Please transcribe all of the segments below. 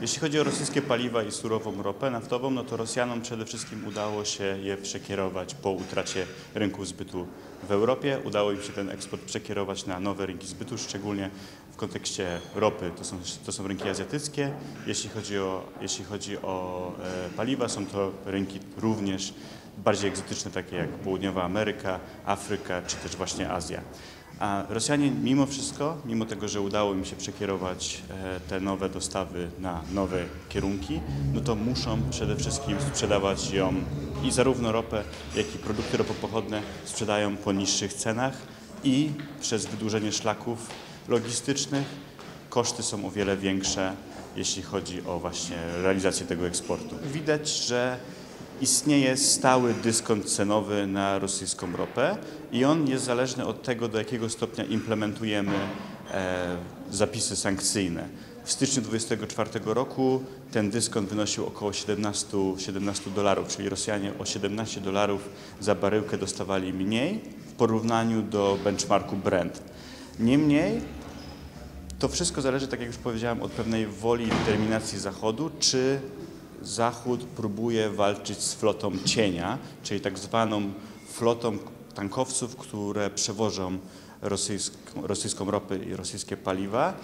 Jeśli chodzi o rosyjskie paliwa i surową ropę naftową, no to Rosjanom przede wszystkim udało się je przekierować po utracie rynku zbytu w Europie. Udało im się ten eksport przekierować na nowe rynki zbytu, szczególnie w kontekście ropy. To są rynki azjatyckie. Jeśli chodzi o paliwa, są to rynki również bardziej egzotyczne, takie jak Południowa Ameryka, Afryka czy też właśnie Azja. A Rosjanie mimo wszystko, mimo tego, że udało im się przekierować te nowe dostawy na nowe kierunki, no to muszą przede wszystkim sprzedawać ją i zarówno ropę, jak i produkty ropopochodne sprzedają po niższych cenach i przez wydłużenie szlaków logistycznych koszty są o wiele większe, jeśli chodzi o właśnie realizację tego eksportu. Widać, że istnieje stały dyskont cenowy na rosyjską ropę i on jest zależny od tego, do jakiego stopnia implementujemy zapisy sankcyjne. W styczniu 2024 roku ten dyskont wynosił około $17, czyli Rosjanie o $17 za baryłkę dostawali mniej w porównaniu do benchmarku Brent. Niemniej to wszystko zależy, tak jak już powiedziałem, od pewnej woli i determinacji Zachodu, czy Zachód próbuje walczyć z flotą cienia, czyli tak zwaną flotą tankowców, które przewożą rosyjską ropę i rosyjskie paliwa,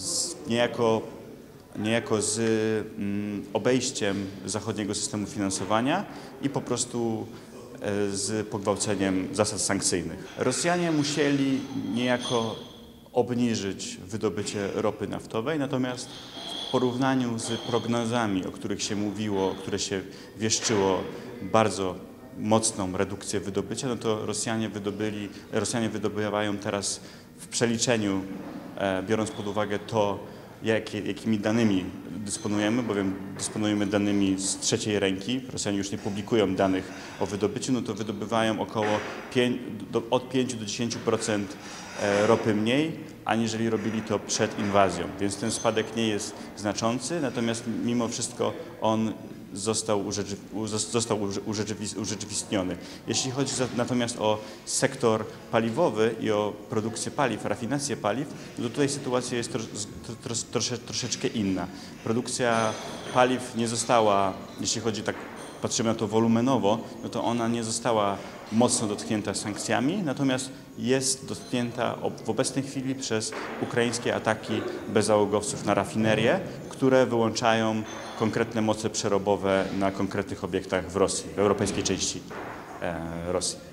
niejako z obejściem zachodniego systemu finansowania i po prostu z pogwałceniem zasad sankcyjnych. Rosjanie musieli niejako obniżyć wydobycie ropy naftowej, natomiast w porównaniu z prognozami, o których się mówiło, które się wieszczyło bardzo mocną redukcję wydobycia, no to Rosjanie wydobywają teraz w przeliczeniu, biorąc pod uwagę to, jakimi danymi dysponujemy, bowiem dysponujemy danymi z trzeciej ręki, Rosjanie już nie publikują danych o wydobyciu, no to wydobywają od 5 do 10% ropy mniej, aniżeli robili to przed inwazją. Więc ten spadek nie jest znaczący, natomiast mimo wszystko on został urzeczywistniony. Jeśli chodzi natomiast o sektor paliwowy i o produkcję paliw, rafinację paliw, to tutaj sytuacja jest troszeczkę inna. Produkcja paliw nie została, jeśli chodzi tak patrzymy na to wolumenowo, no to ona nie została mocno dotknięta sankcjami, natomiast jest dotknięta w obecnej chwili przez ukraińskie ataki bezzałogowców na rafinerie, które wyłączają konkretne moce przerobowe na konkretnych obiektach w Rosji, w europejskiej części Rosji.